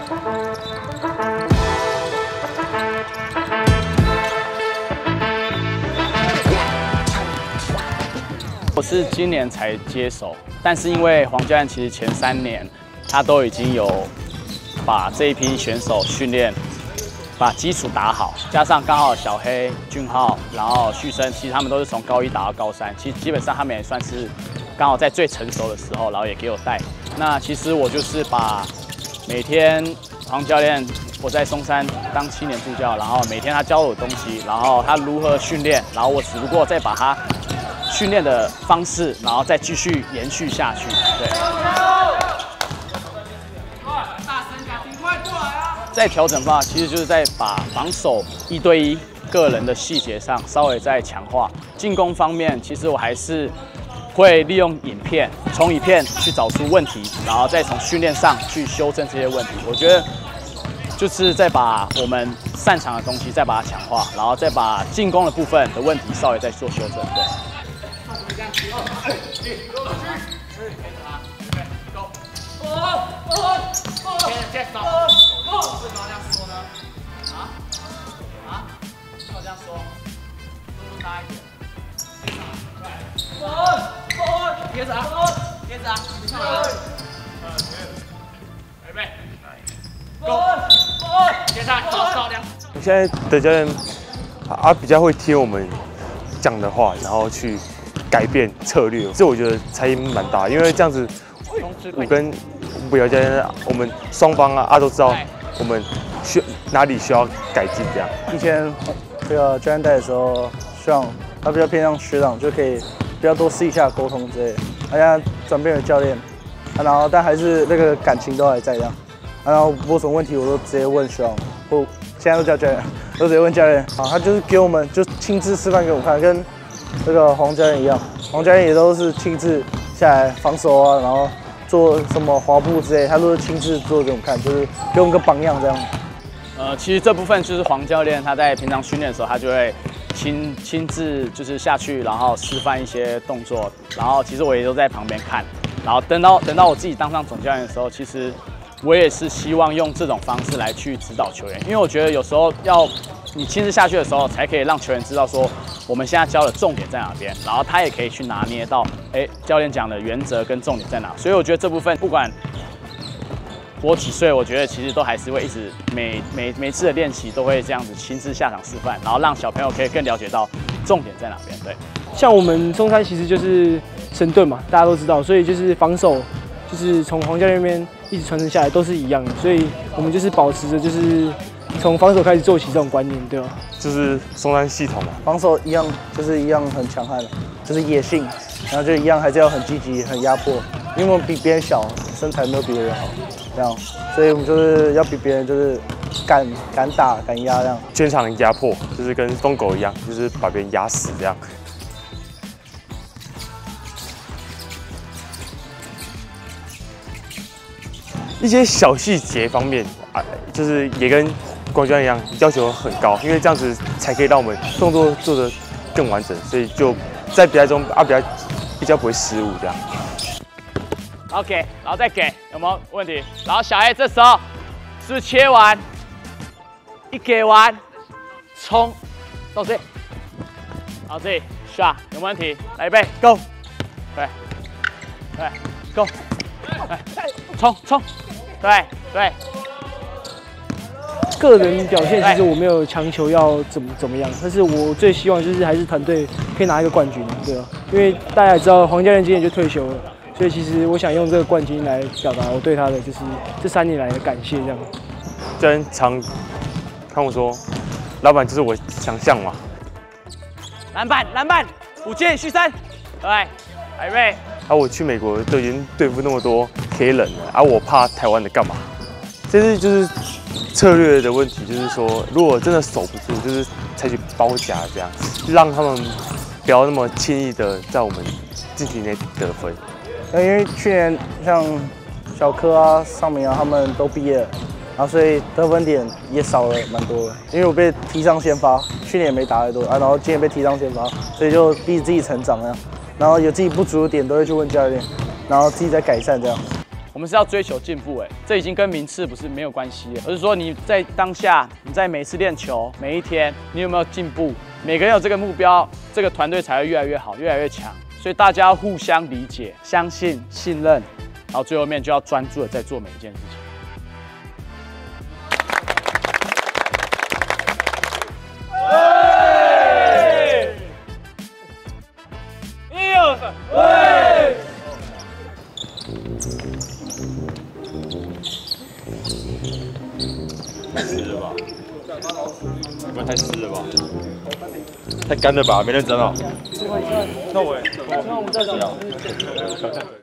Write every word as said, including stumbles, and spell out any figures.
我是今年才接手，但是因为黄教练其实前三年他都已经有把这一批选手训练，把基础打好，加上刚好小黑、俊浩，然后旭升，其实他们都是从高一打到高三，其实基本上他们也算是刚好在最成熟的时候，然后也给我带。那其实我就是把每天黄教练我在松山当七年助教，然后每天他教我东西，然后他如何训练，然后我只不过再把他训练的方式，然后再继续延续下去。对。再调整的话，其实就是在把防守一对一个人的细节上稍微再强化。进攻方面，其实我还是会利用影片，从影片去找出问题，然后再从训练上去修正这些问题。我觉得就是再把我们擅长的东西再把它强化，然后再把进攻的部分的问题稍微再做修正。对。为什么这样说呢？啊啊？为什么这样说？速度大一点。对。贴着啊！贴着啊！你看啊！预备。Go！ 接下来照照亮。 现在的教练啊比较会听我们讲的话，然后去改变策略，这我觉得差异蛮大，因为这样子，我跟吴瑶教练，我们双方啊啊都知道我们需哪里需要改进这样。 以前这个教练带的时候，学长他比较偏向学长，就可以比较多私底下沟通之类的。他现在转变了教练，啊、然后但还是那个感情都还在这样。啊、然后我有什么问题我都直接问学长，或现在都叫教练，都直接问教练。啊，他就是给我们就亲自示范给我看，跟那个黄教练一样，黄教练也都是亲自下来防守啊，然后做什么滑步之类，他都是亲自做给我们看，就是给我们个榜样这样。 呃，其实这部分就是黄教练他在平常训练的时候，他就会亲亲自就是下去，然后示范一些动作，然后其实我也都在旁边看，然后等到等到我自己当上总教练的时候，其实我也是希望用这种方式来去指导球员，因为我觉得有时候要你亲自下去的时候，才可以让球员知道说我们现在教的重点在哪边，然后他也可以去拿捏到，哎，教练讲的原则跟重点在哪。所以我觉得这部分不管我几岁，我觉得其实都还是会一直每每每次的练习都会这样子亲自下场示范，然后让小朋友可以更了解到重点在哪边。对， 像我们中山其实就是神盾嘛，大家都知道，所以就是防守就是从黄教练那边一直传承下来都是一样的，所以我们就是保持着就是从防守开始做起这种观念，对吧？ 就是松山系统嘛， 防守一样就是一样很强悍的，就是野性，然后就一样还是要很积极、很压迫，因为我们比别人小，身材没有比别人好，这样，所以我们就是要比别人就是敢敢打、敢压这样。 全场压迫，就是跟疯狗一样，就是把别人压死这样。一些小细节方面啊，就是也跟光教练一样，要求很高，因为这样子才可以让我们动作做得更完整，所以就在比赛中啊比较比较不会失误这样。 然后给，然后再给，有没有问题？然后小 A 这时候是不是切完？一给完，冲到这里，然后这里 shot 有没有问题？来预备 go， 对，对 go， 对，冲冲，对对。 个人表现其实我没有强求要怎么怎么样，但是我最希望就是还是团队可以拿一个冠军，对吧？因为大家也知道黄教练今年就退休了，所以其实我想用这个冠军来表达我对他的就是这三年来的感谢，这样。 教练常看我说，老板就是我强项嘛。 篮板篮板，五件续三，对，来预备。 啊，我去美国都已经对付那么多黑人了，啊，我怕台湾的干嘛？这是就是策略的问题，就是说，如果真的守不住，就是采取包夹这样，让他们不要那么轻易的在我们禁区内得分。 因为去年像小柯啊、尚明啊，他们都毕业了，然后所以得分点也少了蛮多的。因为我被提上先发，去年也没打太多啊，然后今年被提上先发，所以就逼自己成长这样。然后有自己不足的点都会去问教练，然后自己再改善这样。 我我们是要追求进步，哎，这已经跟名次不是没有关系了，而是说你在当下，你在每次练球，每一天，你有没有进步？每个人有这个目标，这个团队才会越来越好，越来越强。所以大家要互相理解、相信、信任，然后最后面就要专注的在做每一件事情。 太湿了吧？不会太湿了吧？太干了吧？没认真哦。那我，那我们再讲。